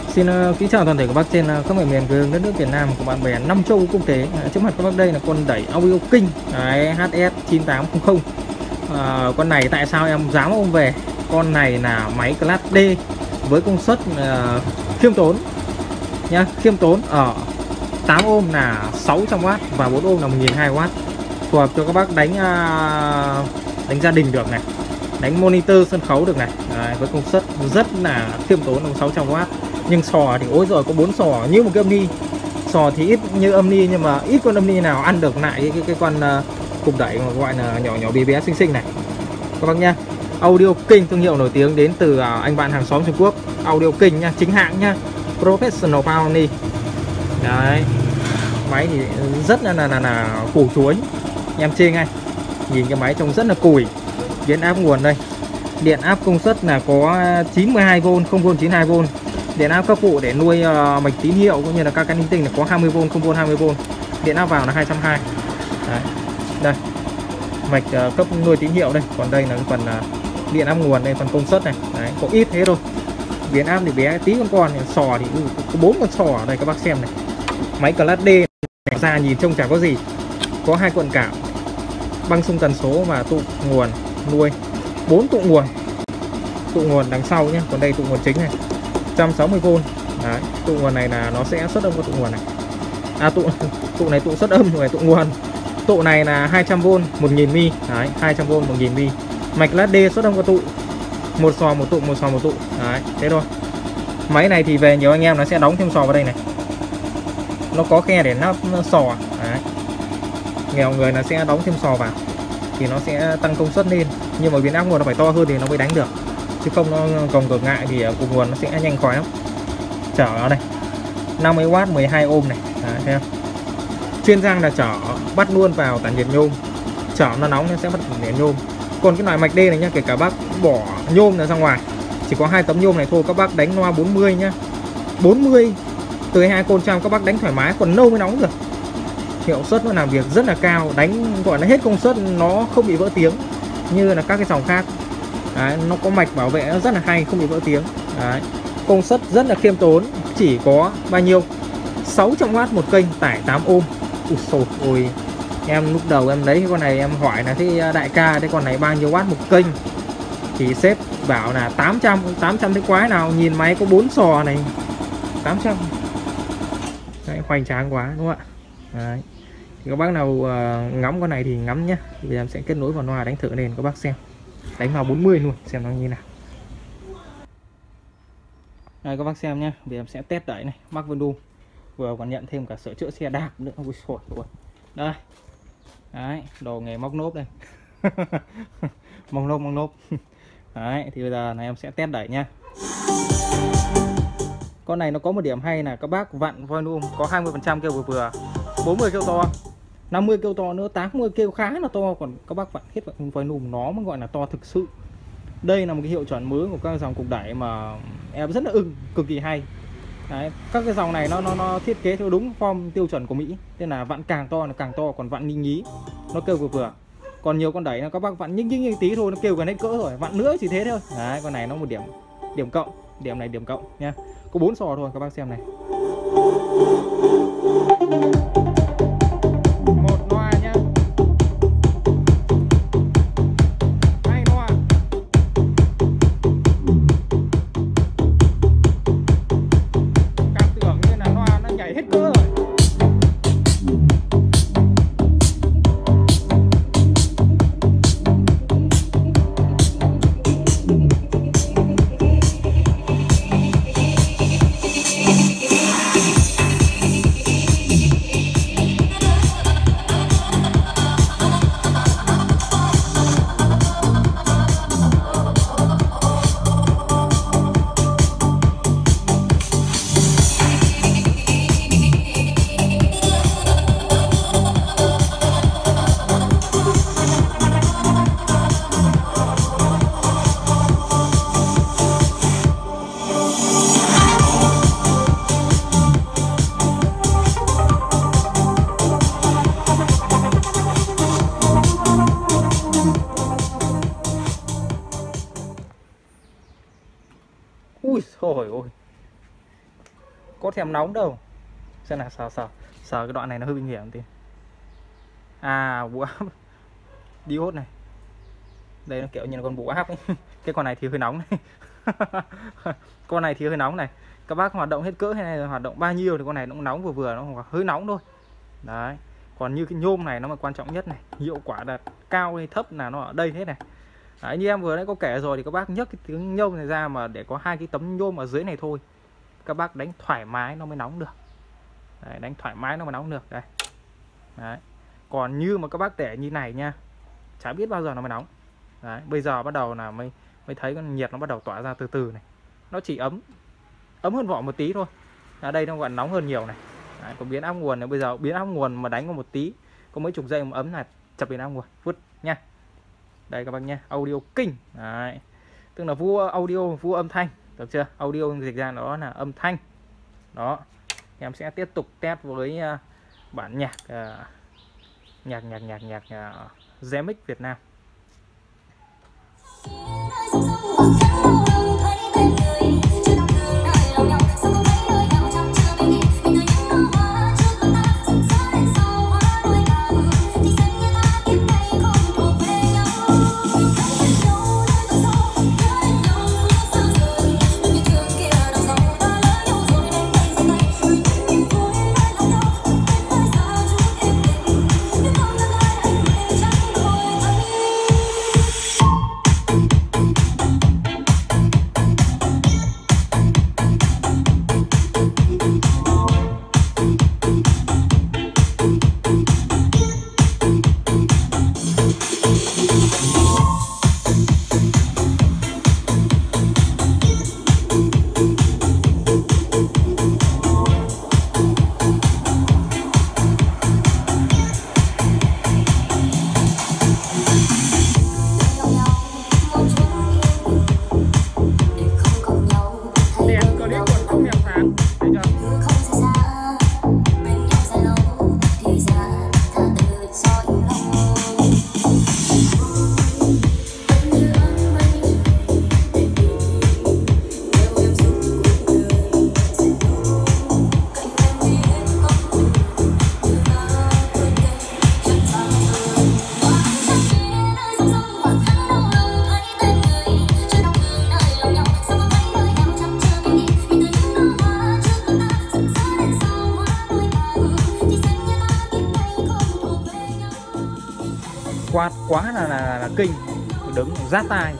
Xin kính chào toàn thể các bác trên khắp mọi miền quê hương đất nước Việt Nam của bạn bè năm châu quốc tế. Trước mặt các bác đây là con đẩy Audio King HS9800. Con này tại sao em dám ôm về? Con này là máy class D với công suất khiêm tốn nhá, khiêm tốn ở 8 ohm là 600W và 4 ohm là 1200W, phù hợp cho các bác đánh gia đình được này, đánh monitor sân khấu được này. Đấy, với công suất rất là khiêm tốn là 600W. Nhưng sò thì ối rồi, có 4 sò như một cái âm ni. Sò thì ít như âm ni, nhưng mà ít con âm ni nào ăn được lại cái con cục đẩy mà gọi là nhỏ nhỏ bé bé xinh xinh này các bác nha. Audio King, thương hiệu nổi tiếng đến từ anh bạn hàng xóm Trung Quốc. Audio King nha, chính hãng nha, Professional Pioneer. Đấy, máy thì rất là củ chuối, em chê ngay. Nhìn cái máy trông rất là cùi. Điện áp nguồn đây, điện áp công suất là có 92V, 0V 92V. Điện áp cấp phụ để nuôi mạch tín hiệu cũng như là các cái linh tinh là có 20V, 0V 20V. Điện áp vào là 220. Đấy, đây mạch cấp nuôi tín hiệu đây. Còn đây là cái phần điện áp nguồn đây, phần công suất này. Đấy, có ít thế thôi. Điện áp thì bé tí con sò thì có 4 con sò ở đây các bác xem này. Máy class D ra nhìn trông chả có gì. Có 2 cuộn cảm, băng xung tần số và tụ nguồn nuôi. 4 tụ nguồn. Tụ nguồn đằng sau nhé. Còn đây tụ nguồn chính này, 160V. Đấy, tụ nguồn này là nó sẽ xuất âm của tụ nguồn này. Tụ này tụ xuất âm rồi, tụ nguồn. Tụ này là 200V 1000mA. Đấy, 200V 1000mA. Mạch class D xuất âm của tụ. Một sò một tụ, một sò một tụ. Đấy, thế thôi. Máy này thì về nhiều anh em nó sẽ đóng thêm sò vào đây này. Nó có khe để nắp sò. Đấy. Nghèo người nó sẽ đóng thêm sò vào thì nó sẽ tăng công suất lên. Nhưng mà biến áp nguồn nó phải to hơn thì nó mới đánh được, chứ không nó gồng ngược ngại thì cục nguồn nó sẽ nhanh khói lắm. Chở nó đây 50W 12 ohm này. Đấy, thấy không? Chuyên rang là chở bắt luôn vào tản nhiệt nhôm. Chở nó nóng nó sẽ bắt tản nhiệt nhôm. Còn cái loại mạch D này nhá, kể cả bác bỏ nhôm ra ngoài, chỉ có 2 tấm nhôm này thôi, các bác đánh loa 40 nhá. 40 từ 2 côn trong các bác đánh thoải mái, còn nâu mới nóng được. Hiệu suất nó làm việc rất là cao, đánh gọi là hết công suất, nó không bị vỡ tiếng như là các cái dòng khác. Đấy, nó có mạch bảo vệ nó rất là hay, không bị vỡ tiếng. Đấy, công suất rất là khiêm tốn, chỉ có bao nhiêu 600W một kênh, tải 8 ohm. Ôi, em lúc đầu em lấy cái con này em hỏi là thế đại ca, cái con này bao nhiêu watt một kênh, thì sếp bảo là 800 thế quái nào, nhìn máy có 4 sò này 800. Đấy, hoành tráng quá đúng không ạ? Đấy. Thì các bác nào ngắm con này thì ngắm nhá. Bây giờ em sẽ kết nối vào loa đánh thử lên các bác xem. Đánh vào 40 luôn xem nó như nào. Đây các bác xem nhá. Bây giờ em sẽ test đẩy này, mắc volume. Vừa còn nhận thêm cả sửa chữa xe đạp nữa. Ôi trời ơi. Đây. Đấy, đồ nghề móc nốp đây. Móc nốp. Đấy, thì bây giờ này em sẽ test đẩy nha. Con này nó có một điểm hay là các bác vặn volume có 20% kêu vừa vừa, 40 kêu to, 50 kêu to nữa, 80 kêu khá là to. Còn các bác vặn hết volume nó mới gọi là to thực sự. Đây là một cái hiệu chuẩn mới của các dòng cục đẩy mà em rất là ưng, cực kỳ hay. Đấy, các cái dòng này nó thiết kế theo đúng form tiêu chuẩn của Mỹ, nên là vặn càng to là càng to, còn vặn nhí nó kêu vừa vừa. Còn nhiều con đẩy là các bác vặn nhích tí thôi nó kêu gần hết cỡ rồi, vặn nữa chỉ thế thôi. Đấy, con này nó một điểm cộng, điểm này điểm cộng nha. Có 4 sò thôi các bác xem này. Một loa nhá. Hai loa. Cảm tưởng như là loa nó nhảy hết cỡ rồi. Ui trời ơi, có thèm nóng đâu. Xem nào, sờ cái đoạn này nó hơi nguy hiểm tí. À, bù áp diode này. Đây nó kiểu như là con bù áp ấy. Cái con này thì hơi nóng này. Con này thì hơi nóng này. Các bác hoạt động hết cỡ hay là hoạt động bao nhiêu thì con này nó cũng nóng vừa vừa, nó hơi nóng thôi. Đấy. Còn như cái nhôm này nó mà quan trọng nhất này, hiệu quả đạt cao hay thấp là nó ở đây hết này. Đấy, như em vừa nãy có kể rồi thì các bác nhấc cái tiếng nhôm này ra mà để có hai cái tấm nhôm ở dưới này thôi, các bác đánh thoải mái nó mới nóng được. Đấy, đánh thoải mái nó mới nóng được đây. Đấy. Còn như mà các bác để như này nha, chả biết bao giờ nó mới nóng. Đấy, bây giờ bắt đầu là mới thấy con nhiệt nó bắt đầu tỏa ra từ từ này. Nó chỉ ấm hơn vỏ một tí thôi. Ở đây nó còn nóng hơn nhiều này. Đấy, còn biến áp nguồn này, bây giờ biến áp nguồn mà đánh có một tí, có mấy chục giây mà ấm là chập biến áp nguồn vứt nha. Đây các bác nha, audio kinh. Đấy. Tức là vua audio, vua âm thanh, được chưa? Audio dịch ra đó là âm thanh. Đó. Em sẽ tiếp tục test với bản nhạc Zemix Việt Nam. Quạt quá là kinh, đứng rát tai.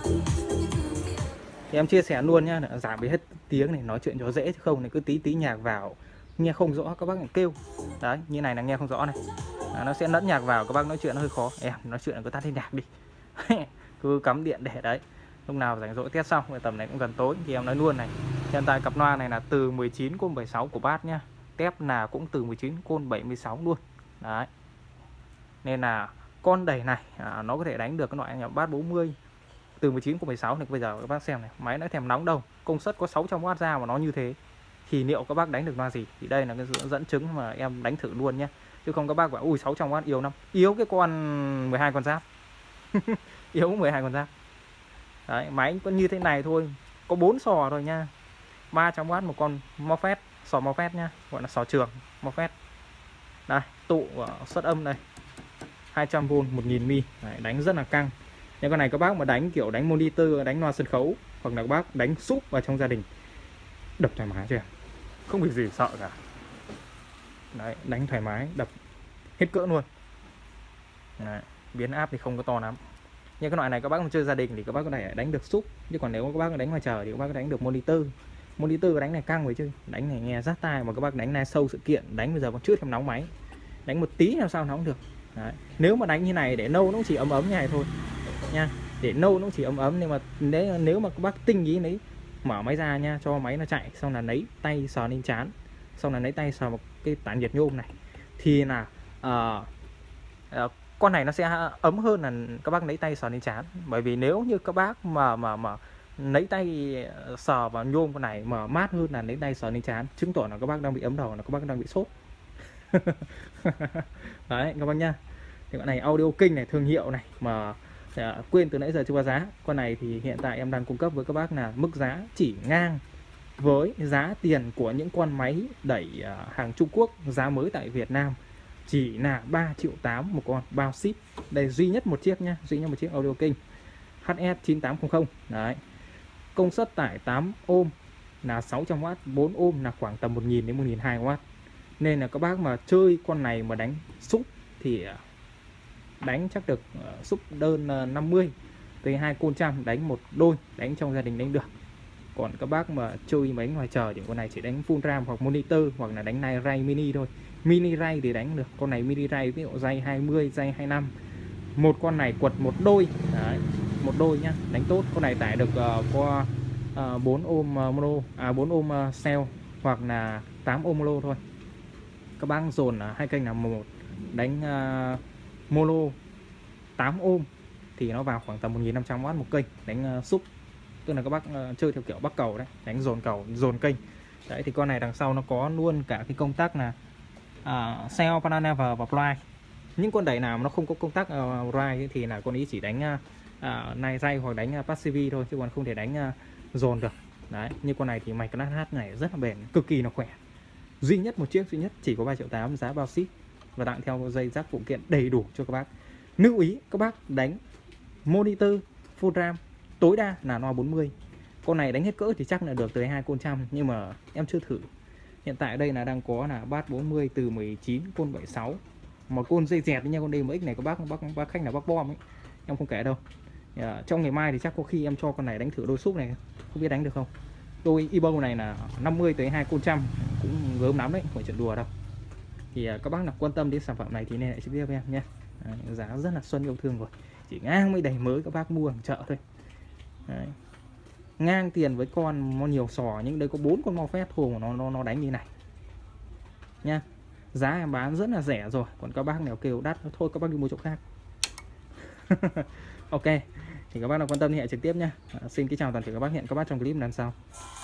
Thì em chia sẻ luôn nhá, giảm đi hết tiếng này, nói chuyện cho dễ chứ không này cứ tí nhạc vào nghe không rõ các bác lại kêu. Đấy, như này là nghe không rõ này. Nó sẽ lẫn nhạc vào, các bác nói chuyện nó hơi khó. Em nói chuyện là cứ tắt hết nhạc đi. Cứ cắm điện để đấy. Lúc nào rảnh rỗi test xong, tầm này cũng gần tối thì em nói luôn này. Hiện tại cặp loa này là từ 19 côn 76 của Bass nhá. Tép là cũng từ 19 côn 76 luôn. Đấy. Nên là con đẩy này nó có thể đánh được cái loại nhà Bass 40 từ 19 của 16 này. Bây giờ các bác xem này, máy nó thèm nóng đâu, công suất có 600W ra mà nó như thế thì liệu các bác đánh được loa gì? Thì đây là cái dẫn chứng mà em đánh thử luôn nhé. Chứ không các bác bảo ui 600W yếu lắm, yếu cái con 12 con giáp. Yếu 12 con giáp. Đấy, máy có như thế này thôi, có 4 sò thôi nha. 300W một con Morphet, sò Morphet nhá, gọi là sò trường Morphet. Đây, tụ xuất âm đây 200V 1000 Đấy, đánh rất là căng. Nhưng con này các bác mà đánh kiểu đánh monitor, đánh loa sân khấu, hoặc là các bác đánh súp vào trong gia đình, đập thoải mái chưa, không bị gì sợ cả. Đấy, đánh thoải mái, đập hết cỡ luôn. Đấy, biến áp thì không có to lắm. Nhưng cái loại này các bác mà chơi gia đình thì các bác có thể đánh được súp. Chứ còn nếu các bác đánh ngoài trời thì các bác có đánh được monitor. Monitor đánh này căng với chứ, đánh này nghe rát tai. Mà các bác đánh này sâu sự kiện, đánh bây giờ còn chưa thèm nóng máy, đánh một tí làm sao nóng được. Đấy. Nếu mà đánh như này để nâu nó cũng chỉ ấm như này thôi nha, để nâu nó cũng chỉ ấm. Nhưng mà nếu mà các bác tinh ý lấy, mở máy ra nha, cho máy nó chạy, xong là lấy tay sờ lên trán, xong là lấy tay sờ một cái tản nhiệt nhôm này, thì là con này nó sẽ ấm hơn là các bác lấy tay sờ lên trán. Bởi vì nếu như các bác mà lấy tay sờ vào nhôm con này mà mát hơn là lấy tay sờ lên trán, chứng tỏ là các bác đang bị ấm đầu, là các bác đang bị sốt. Đấy các bác nha. Thì con này Audio King này, thương hiệu này mà quên từ nãy giờ chưa báo giá. Con này thì hiện tại em đang cung cấp với các bác là mức giá chỉ ngang với giá tiền của những con máy đẩy hàng Trung Quốc, giá mới tại Việt Nam chỉ là 3,8 triệu một con, bao ship. Đây duy nhất một chiếc nhá, duy nhất một chiếc Audio King HS9800. Đấy. Công suất tải 8 ohm là 600W, 4 ohm là khoảng tầm 1000 đến 1200W. Nên là các bác mà chơi con này mà đánh xúc thì đánh chắc được xúc đơn 50 tới 2 côn trăm, đánh một đôi, đánh trong gia đình đánh được. Còn các bác mà chơi máy ngoài trời thì con này chỉ đánh full RAM hoặc monitor, hoặc là đánh này ray mini thôi. Mini ray thì đánh được. Con này mini ray ví dụ ray 20, ray 25. Một con này quật một đôi. Đấy, một đôi nhá, đánh tốt. Con này tải được qua 4 ohm mono, 4 ohm cell hoặc là 8 ohm mono thôi. Các bác dồn hai kênh là một đánh mono 8 ohm thì nó vào khoảng tầm 1500W một kênh đánh xúc. Tức là các bác chơi theo kiểu bắc cầu đấy, đánh dồn cầu, dồn kênh. Đấy thì con này đằng sau nó có luôn cả cái công tắc là cell, panel và fly. Những con đẩy nào mà nó không có công tắc fly thì là con ý chỉ đánh này ray hoặc đánh passive thôi, chứ còn không thể đánh dồn được. Đấy, như con này thì mạch NH này rất là bền, cực kỳ là khỏe. Duy nhất một chiếc, duy nhất chỉ có 3,8 triệu, giá bao ship và tặng theo dây rắc phụ kiện đầy đủ cho các bác. Lưu ý các bác đánh monitor full RAM tối đa là no 40. Con này đánh hết cỡ thì chắc là được tới 2 côn trăm, nhưng mà em chưa thử. Hiện tại đây là đang có là bass 40 từ 19 côn 76. Một côn dây dẹt nha, con DMX này các bác khách là bác bom ấy. Em không kể đâu. Trong ngày mai thì chắc có khi em cho con này đánh thử đôi xúc này, không biết đánh được không. Đôi Evo này là 50 tới 2 côn trăm, cũng gớm lắm đấy, không phải chuyện đùa đâu. Thì các bác nào quan tâm đến sản phẩm này thì liên hệ trực tiếp với em nhé. Giá rất là xuân yêu thương rồi, chỉ ngang mới đầy mới các bác mua ở chợ thôi. Đấy. Ngang tiền với con nó nhiều sò, nhưng đây có 4 con Morpheus thôi mà nó đánh như này nha. Giá em bán rất là rẻ rồi, còn các bác nào kêu đắt thôi các bác đi mua chỗ khác. Ok, thì các bác nào quan tâm thì hãy trực tiếp nha. Xin kính chào toàn thể các bác, hẹn các bác trong clip lần sau.